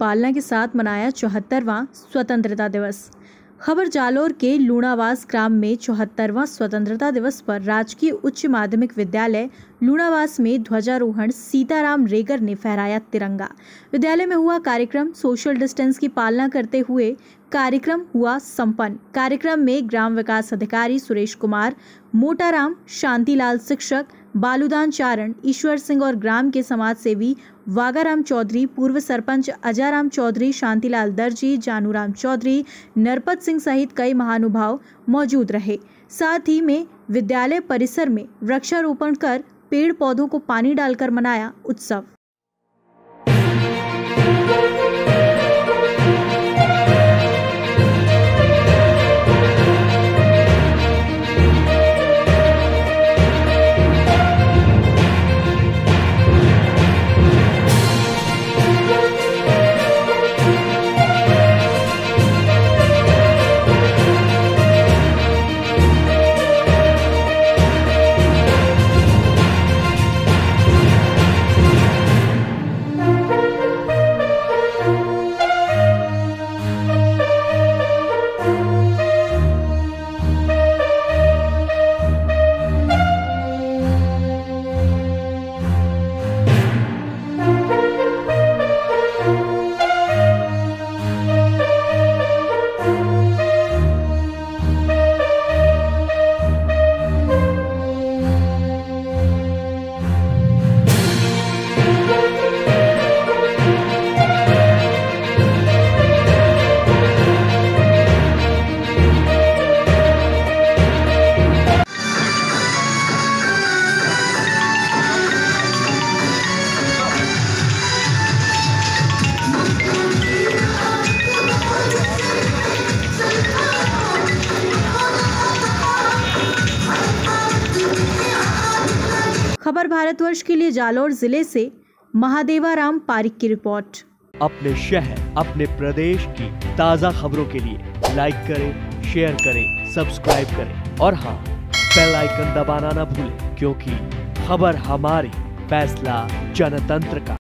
पालना के साथ मनाया 74वां स्वतंत्रता दिवस। खबर जालोर के लूणावास ग्राम में 74वां स्वतंत्रता दिवस पर राजकीय उच्च माध्यमिक विद्यालय लूणावास में ध्वजारोहण सीताराम रेगर ने फहराया तिरंगा। विद्यालय में हुआ कार्यक्रम सोशल डिस्टेंस की पालना करते हुए कार्यक्रम हुआ संपन्न। कार्यक्रम में ग्राम विकास अधिकारी सुरेश कुमार, मोटाराम, शांतिलाल शिक्षक, बालूदान चारण, ईश्वर सिंह और ग्राम के समाज सेवी वागाराम चौधरी, पूर्व सरपंच अजाराम चौधरी, शांतिलाल दर्जी, जानूराम चौधरी, नरपत सिंह सहित कई महानुभाव मौजूद रहे। साथ ही में विद्यालय परिसर में वृक्षारोपण कर पेड़ पौधों को पानी डालकर मनाया उत्सव। खबर भारतवर्ष के लिए जालोर जिले से महादेवाराम पारिक की रिपोर्ट। अपने शहर, अपने प्रदेश की ताज़ा खबरों के लिए लाइक करें, शेयर करें, सब्सक्राइब करें और हाँ, बेल आइकन दबाना ना भूलें, क्योंकि खबर हमारी, फैसला जनतंत्र का।